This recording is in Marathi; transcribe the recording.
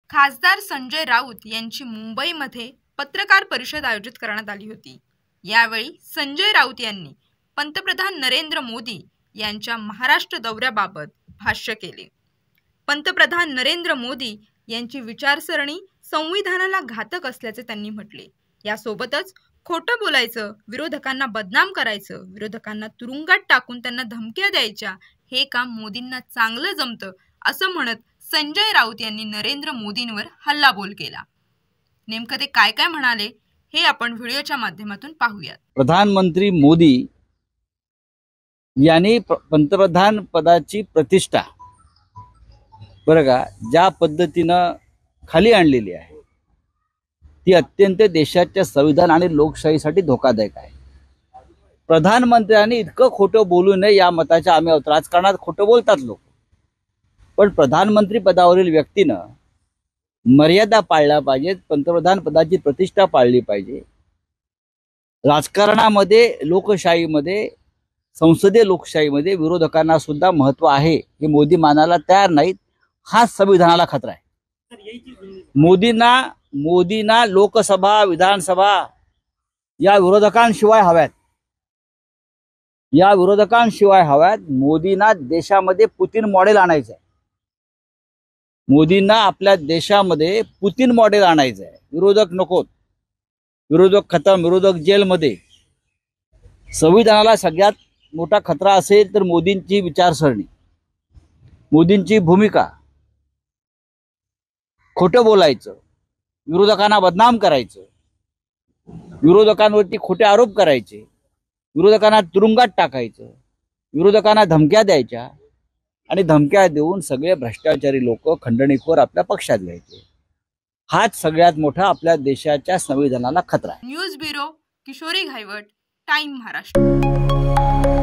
खासदार संजय राऊत यांची मुंबईमध्ये पत्रकार परिषद आयोजित करण्यात आली होती। यावेळी संजय राऊत यांनी पंतप्रधान नरेंद्र मोदी यांच्या महाराष्ट्र दौऱ्याबाबत भाष्य केले। पंतप्रधान नरेंद्र मोदी यांची विचारसरणी संविधानाला घातक असल्याचे त्यांनी म्हटले। यासोबतच खोटं बोलायचं, विरोधकांना बदनाम करायचं, विरोधकांना तुरुंगात टाकून त्यांना धमक्या द्यायच्या, हे काम मोदींना चांगलं जमतं असं म्हणत संजय राऊत यांनी नरेंद्र मोदींवर हल्लाबोल केला। नेमकं ते काय काय म्हणाले हे आपण व्हिडिओच्या माध्यमातून पाहूयात। प्रधानमंत्री मोदी यांनी पंतप्रधान पदाची प्रतिष्ठा बरं का ज्या पद्धतीनं खाली आणलेली आहे ती अत्यंत देशाच्या संविधान आणि लोकशाहीसाठी धोकादायक आहे। प्रधानमंत्र्यांनी इतकं खोटं बोलू नये या मताच्या आम्ही आहोत। राजकारणात खोटं बोलतात लोक, पण प्रधानमंत्री पदावरील व्यक्तीनं मर्यादा पाळल्या पाहिजेत, पंतप्रधान पदाची प्रतिष्ठा पाळली पाहिजे। राजकारणामध्ये, लोकशाहीमध्ये, संसदीय लोकशाहीमध्ये विरोधकांना सुद्धा महत्व आहे हे मोदी मानायला तयार नाहीत। हा संविधानाला खतरा आहे। मोदींना लोकसभा, विधानसभा या विरोधकांशिवाय हव्यात। मोदींना देशामध्ये पुतीन मॉडेल आणायचं आहे। मोदींना आपल्या देशामध्ये पुतीन मॉडेल आणायचं आहे। विरोधक नकोत, विरोधक खतम, विरोधक जेलमध्ये। संविधानाला सगळ्यात मोठा खतरा असेल तर मोदींची विचारसरणी, मोदींची भूमिका। खोटं बोलायचं, विरोधकांना बदनाम करायचं, विरोधकांवरती खोटे आरोप करायचे, विरोधकांना तुरुंगात टाकायचं, विरोधकांना धमक्या द्यायच्या आणि धमक्या देऊन सगळे भ्रष्टाचारी लोक, खंडणीखोर आपल्या पक्षात घ्यायचे। हाच सगळ्यात मोठा आपल्या देशाच्या संविधानाला खतरा आहे। News bureau, Kishori Ghaywat, time Maharashtra.